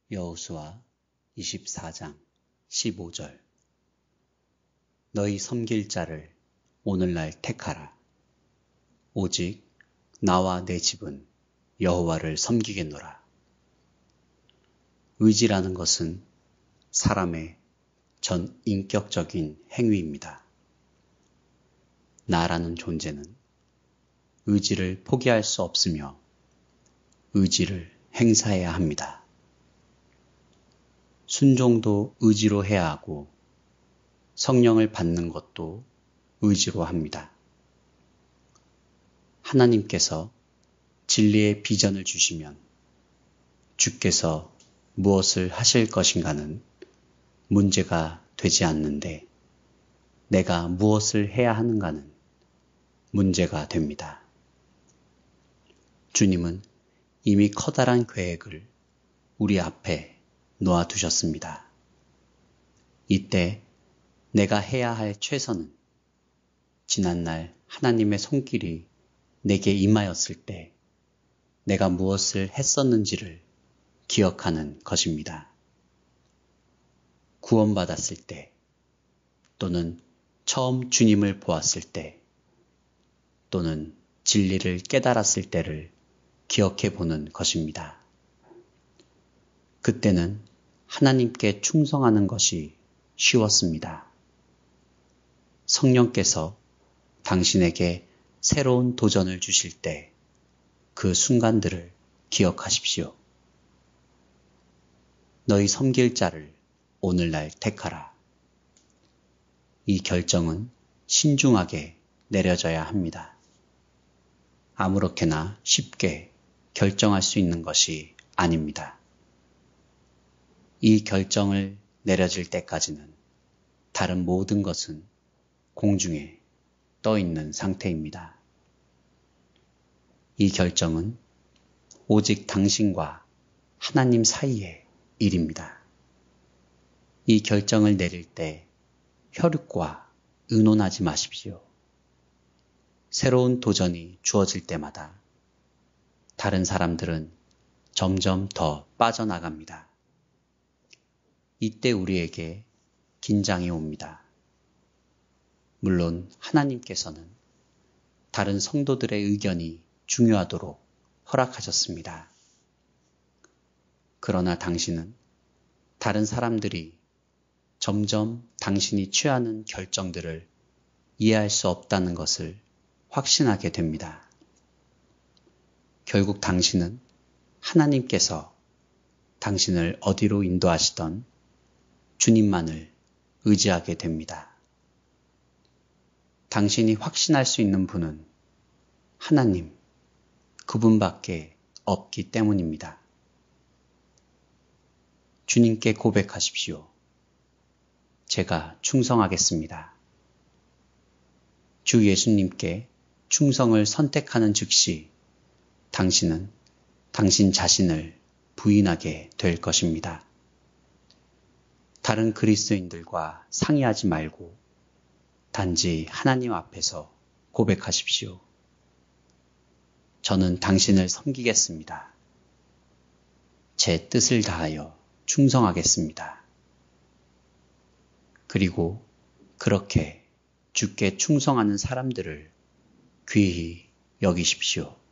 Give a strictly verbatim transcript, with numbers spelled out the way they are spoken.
여호수아 이십사 장 십오 절 너희 섬길 자를 오늘날 택하라. 오직 나와 내 집은 여호와를 섬기겠노라. 의지라는 것은 사람의 전 인격적인 행위입니다. 나라는 존재는 의지를 포기할 수 없으며 의지를 행사해야 합니다. 순종도 의지로 해야 하고 성령을 받는 것도 의지로 합니다. 하나님께서 진리의 비전을 주시면 주께서 무엇을 하실 것인가는 문제가 되지 않는데 내가 무엇을 해야 하는가는 문제가 됩니다. 주님은 이미 커다란 계획을 우리 앞에 놓아두셨습니다. 이때 내가 해야 할 최선은 지난날 하나님의 손길이 내게 임하였을 때 내가 무엇을 했었는지를 기억하는 것입니다. 구원받았을 때 또는 처음 주님을 보았을 때 또는 진리를 깨달았을 때를 기억해 보는 것입니다. 그때는 하나님께 충성하는 것이 쉬웠습니다. 성령께서 당신에게 새로운 도전을 주실 때 그 순간들을 기억하십시오. 너희 섬길 자를 오늘날 택하라. 이 결정은 신중하게 내려져야 합니다. 아무렇게나 쉽게 결정할 수 있는 것이 아닙니다. 이 결정을 내려질 때까지는 다른 모든 것은 공중에 떠 있는 상태입니다. 이 결정은 오직 당신과 하나님 사이의 일입니다. 이 결정을 내릴 때 혈육과 의논하지 마십시오. 새로운 도전이 주어질 때마다 다른 사람들은 점점 더 빠져나갑니다. 이때 우리에게 긴장이 옵니다. 물론 하나님께서는 다른 성도들의 의견이 중요하도록 허락하셨습니다. 그러나 당신은 다른 사람들이 점점 당신이 취하는 결정들을 이해할 수 없다는 것을 확신하게 됩니다. 결국 당신은 하나님께서 당신을 어디로 인도하시던 주님만을 의지하게 됩니다. 당신이 확신할 수 있는 분은 하나님, 그분밖에 없기 때문입니다. 주님께 고백하십시오. 제가 충성하겠습니다. 주 예수님께 충성을 선택하는 즉시 당신은 당신 자신을 부인하게 될 것입니다. 다른 그리스도인들과 상의하지 말고 단지 하나님 앞에서 고백하십시오. 저는 당신을 섬기겠습니다. 제 뜻을 다하여 충성하겠습니다. 그리고 그렇게 주께 충성하는 사람들을 귀히 여기십시오.